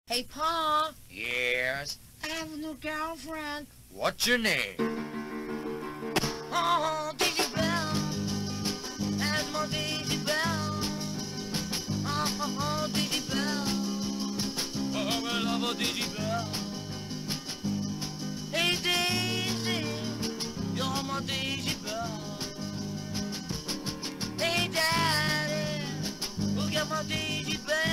Hey, Pa. Yes? I have a new girlfriend. What's your name? Oh, Daisy Belle. That's my Daisy Belle. Oh, Daisy Belle. Oh, I love a Daisy Belle. Hey, Daisy. You're my Daisy Belle. Hey, Daddy. Look at my Daisy Belle.